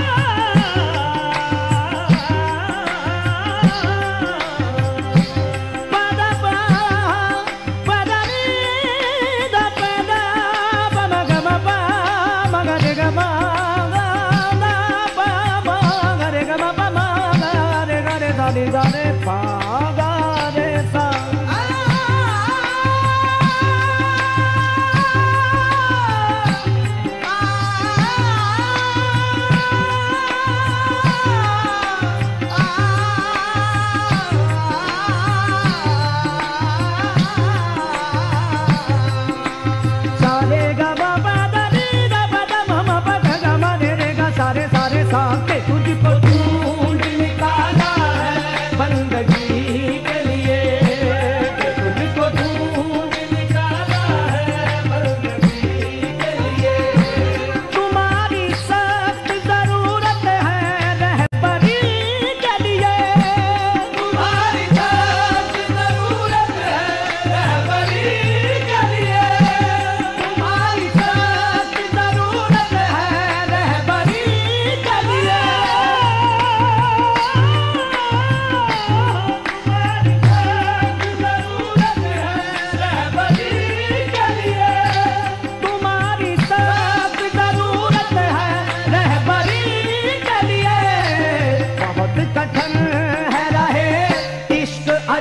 जाने पा गा रे सा सारे गा बाबा रे गा बाबा ममा पा गा मा रे गा सारे सारे सा के तुझको ढूंढ निकाला है बंदगी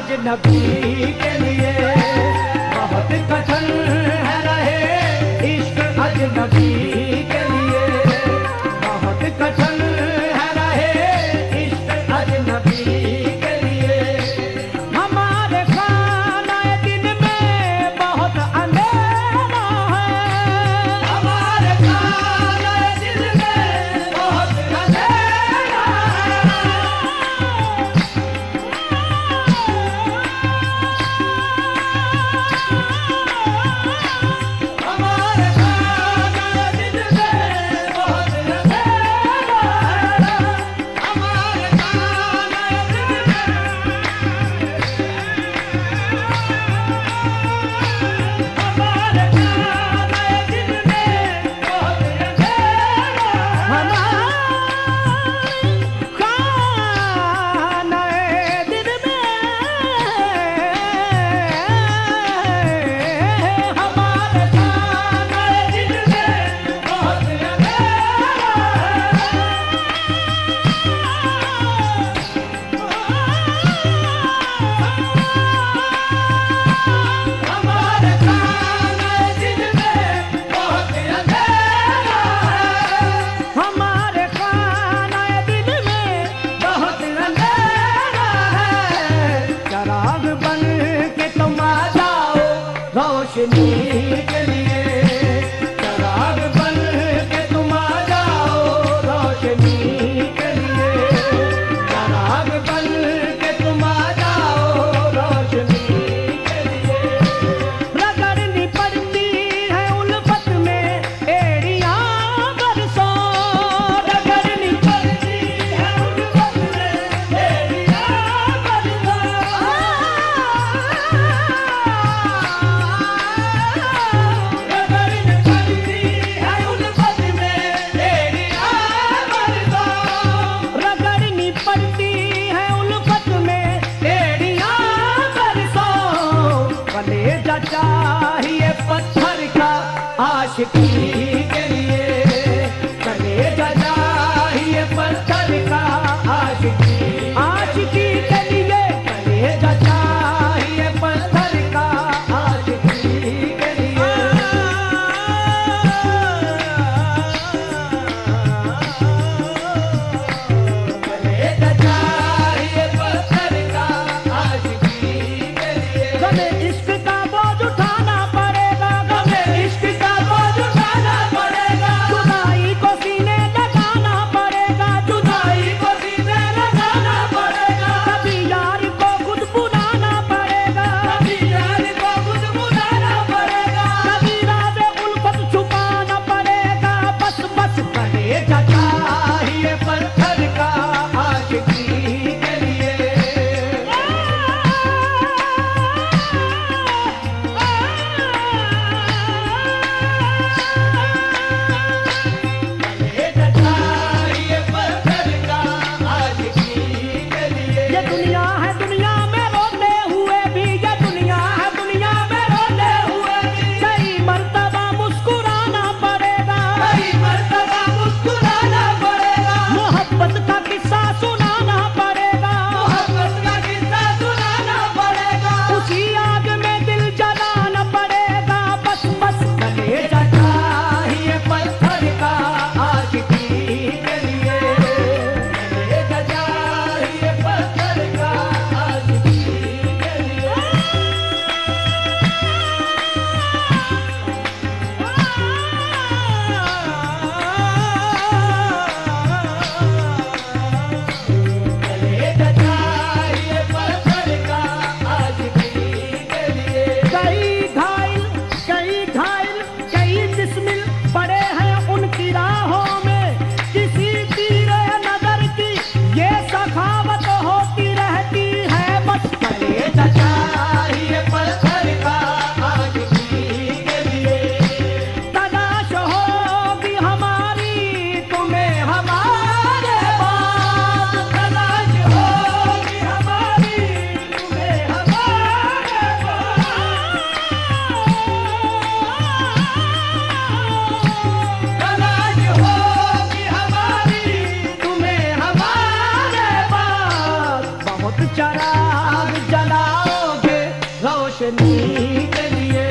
अजनबी के लिए बहुत कठिन है रहे इश्क अजनबी के लिए बहुत कठिन है रहे इश्क अजनबी के लिए हमारे खाना दिन में बहुत अंधेरा है हमारे खाना दिन में बहुत अंधेरा रोशनी के लिए चराग बन के तुम आ जाओ रोशनी के लिए चराग बन के तुम आ जाओ रोशनी के लिए रगड़नी पड़ती है उल्फत में एड़ियां बरसों रगड़नी पड़ती है उल्फत में एड़ियां बरसों चाहिए पत्थर का आशिकी के लिए कलेजा चाहिए पत्थर का आशिकी आशिकी के लिए कलेजा चाहिए पत्थर का आशिकी के लिए कलेजा चाहिए पत्थर का आशिकी के लिए हमें इश्क उठाना पड़ेगा हमें इश्क का बोझ उठाना पड़ेगा जुदाई को सीने लगाना पड़ेगा जुदाई को सीने लगाना पड़ेगा कभी यार को खुद बुलाना पड़ेगा कभी यार को खुद बुलाना पड़ेगा कभी राज़े उल्फत छुपाना पड़ेगा बस बस कलेजा चाहिए पत्थर का आशिकी के लिए चराग जला रोशनी के लिए।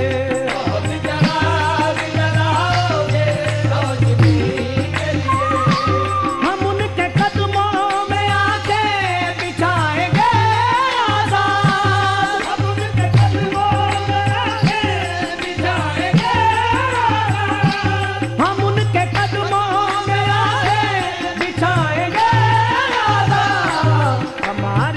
हम उनके कदमों में आके बिछाएंगे आजाद। हम उनके कदमों में आके बिछाएंगे आजाद। हम उनके कदमों में आके बिछाएंगे आजाद। हमारे